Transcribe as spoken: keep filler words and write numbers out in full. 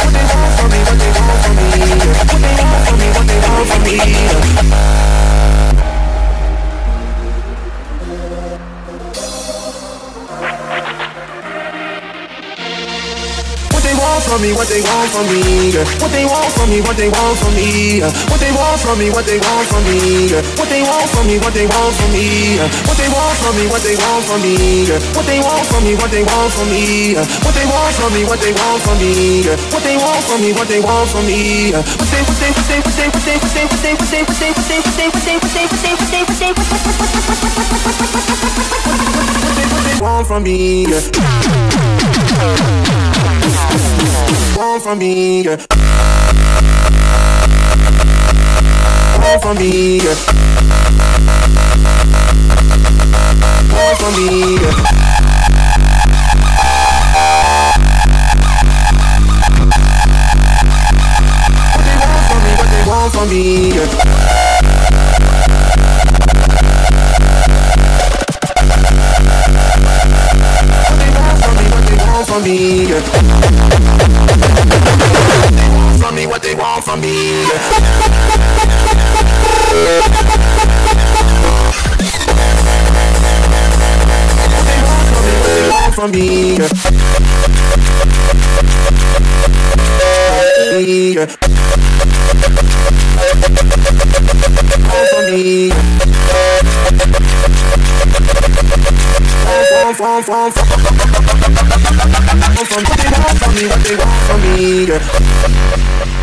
what they want from me, what they want from me, what they want from me, what they want from me. What they want from me, what they want from me, what they want from me, what they want from me, what they want from me, what they want from me, what they want from me, what they want from me, what they want from me, what they want from me, what they want from me, what they want from me, what they want from me, what they want from me, what they want from me, what they want from me, what they what they what they what they what they what they what they what they what they what they what they what they what they what they what they what they what they want from me. Want from me, want from me, want from me. What they want from me, what they want from me. From me, from me, what they want from me. What they want from me, what they want from me. From, from, from, from, from, what they want from me, what they want from me.